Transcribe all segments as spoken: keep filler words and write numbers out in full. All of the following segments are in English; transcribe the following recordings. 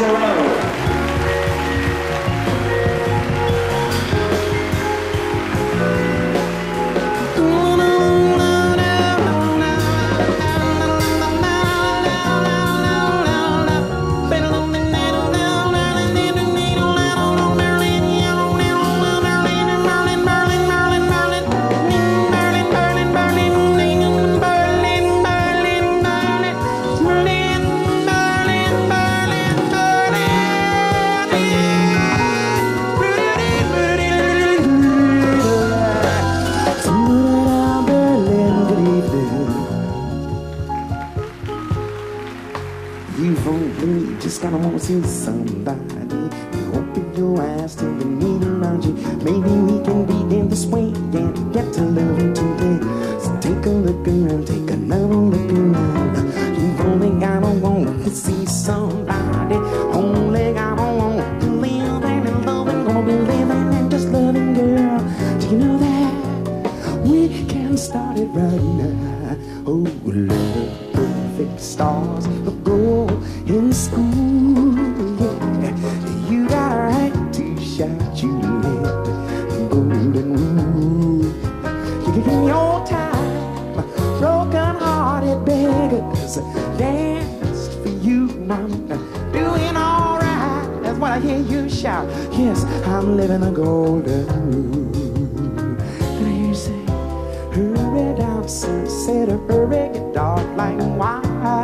row. You've only just gotta wanna see somebody. You open your eyes to the need around you. Maybe we can be in this way and get to love today. So take a look around, take another look around. You've only gotta want to see somebody. Only gotta want to live and loving, gonna be living and just loving, girl. Do you know that we can start it right now? Oh, love, perfect stars go in school, yeah. You got a right to shout you let golden rule. You give me your time, broken-hearted beggars danced for you. I'm doing all right. That's what I hear you shout. Yes, I'm living a golden rule. And I hear you say, hurry down, sunset, hurry, get dark like wine.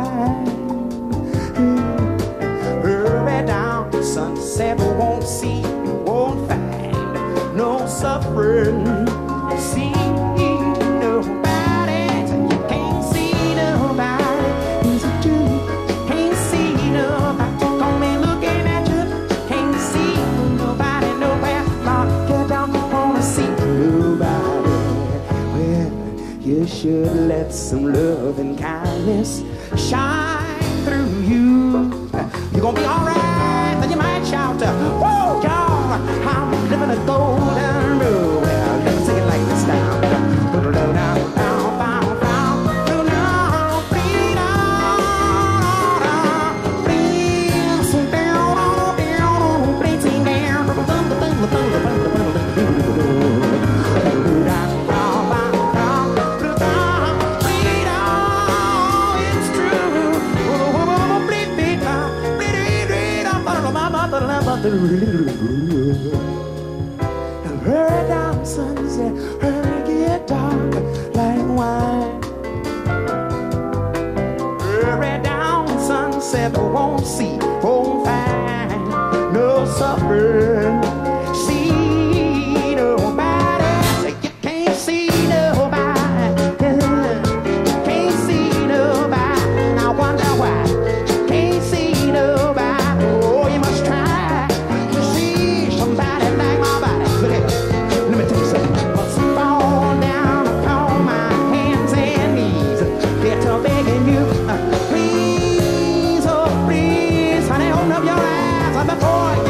Hurry down, sunset, won't see, won't find no suffering. See nobody, you can't see nobody. Is it true? You can't see nobody. Only looking at you, can't see nobody nowhere. Lord, you don't wanna see nobody. Well, you should let some love and kindness shine through you. You're gonna be alright, then you might shout, whoa, y'all, I'm living a golden rule. Well, let me sing it like this now. Hurry down, sunset, hurry, get dark like wine. Hurry down, sunset, won't see, won't find no suffering. See nobody, you can't see nobody. You can't see nobody. I wonder why you can't see nobody. Oh, you must try. Please, oh please, honey, open up your eyes before